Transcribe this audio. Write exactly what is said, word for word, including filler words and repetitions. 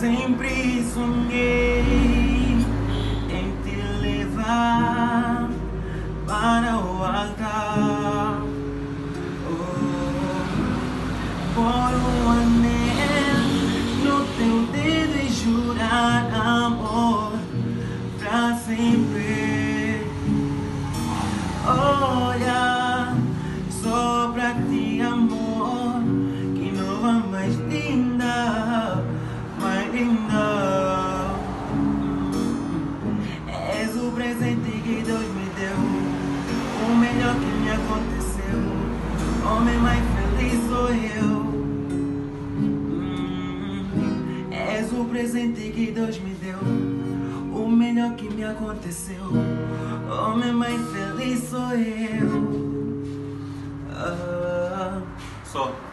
Sempre sonhei em te levar para o altar, oh, por um anel no teu dedo e jurar amor pra sempre. Olha, só pra ti amor, que nova mais linda, mais linda. És o presente que Deus me deu, o melhor que me aconteceu. Homem mais feliz sou eu. Hum, És o presente que Deus me deu, o melhor que me aconteceu. Homem mais feliz sou eu. Ah. Só.